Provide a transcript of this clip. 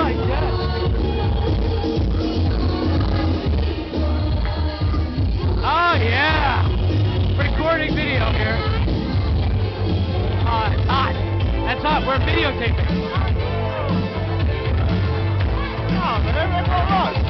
I guess. Oh, yeah. Recording video here. Oh, it's hot. That's hot. We're videotaping. Oh, man, look.